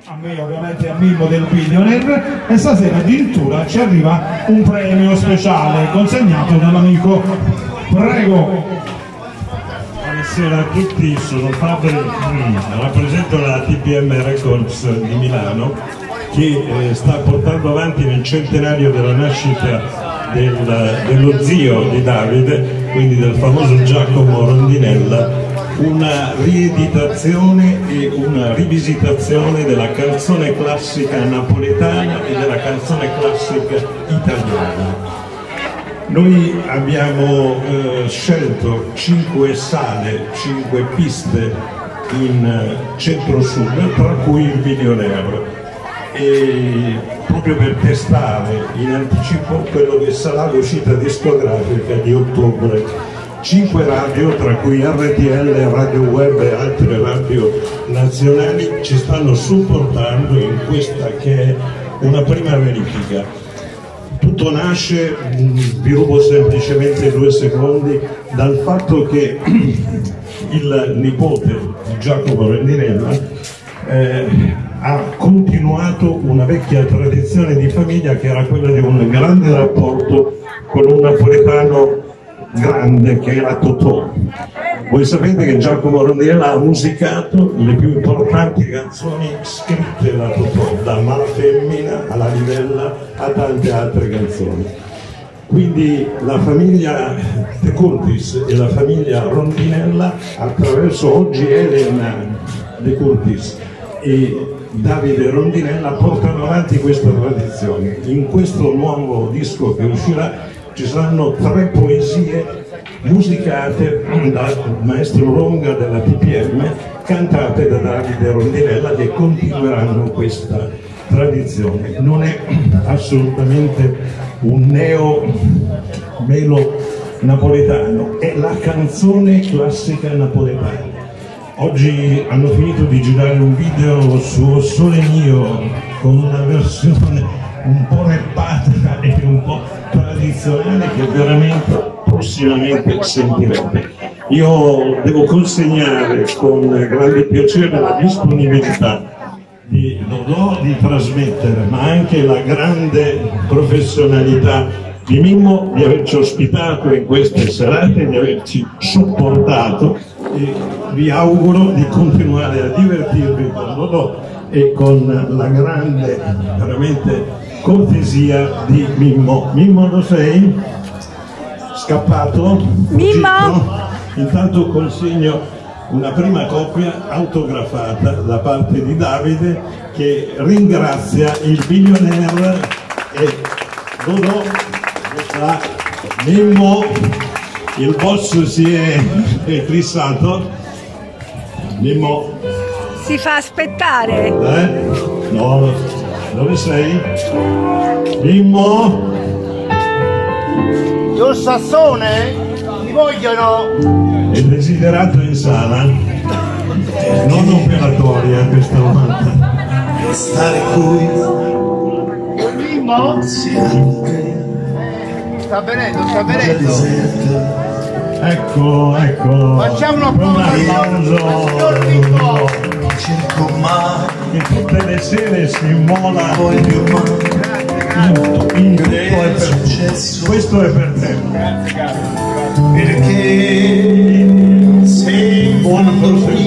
a me ovviamente a Mimmo del Billionaire, e stasera addirittura ci arriva un premio speciale consegnato dall'amico. Prego. Buonasera a tutti, sono Fabri, rappresento la TPM Records di Milano che sta portando avanti nel centenario della nascita dello zio di Davide, quindi del famoso Giacomo Rondinella, una rieditazione e una rivisitazione della canzone classica napoletana e della canzone classica italiana. Noi abbiamo scelto 5 sale, 5 piste in centro-sud, tra cui il Billionaire, e proprio per testare in anticipo quello che sarà l'uscita discografica di ottobre. 5 radio, tra cui RTL, Radio Web e altre radio nazionali, ci stanno supportando in questa che è una prima verifica. Tutto nasce, vi rubo semplicemente 2 secondi, dal fatto che il nipote di Giacomo Rondinella ha continuato una vecchia tradizione di famiglia che era quella di un grande rapporto con un napoletano grande che era Totò. Voi sapete che Giacomo Rondinella ha musicato le più importanti canzoni scritte da Totò, da Malafemmina alla Livella a tante altre canzoni. Quindi la famiglia De Curtis e la famiglia Rondinella, attraverso oggi Elena De Curtis e Davide Rondinella, portano avanti questa tradizione. In questo nuovo disco che uscirà ci saranno 3 poesie musicate dal maestro Longa della TPM, cantate da Davide Rondinella, che continueranno questa tradizione. Non è assolutamente un neo-melo napoletano, è la canzone classica napoletana. Oggi hanno finito di girare un video su Sole Mio con una versione un po' rappata e un po' tradizionale che veramente prossimamente sentirete. Io devo consegnare con grande piacere la disponibilità di Dodò di trasmettere, ma anche la grande professionalità di Mimmo di averci ospitato in queste serate, di averci supportato, e vi auguro di continuare a divertirvi con Dodò e con la grande, veramente, cortesia di Mimmo. Mimmo, lo sei? Scappato? Mimmo! Intanto consegno una prima copia autografata da parte di Davide, che ringrazia il Billionaire e Dodò. Mimmo, il boss si è eclissato. Mimmo si fa aspettare. No, dove sei? Mimmo? Io Sassone? Mi vogliono? È desiderato in sala, non operatoria questa volta. Stare qui. Mimmo? Sta venendo, sta venendo. Ecco. Facciamo un applauso. Cerco mai. Che tutte le sere si immola. Voglio mai. Questo è per te. Perché sei Buon proseguimento.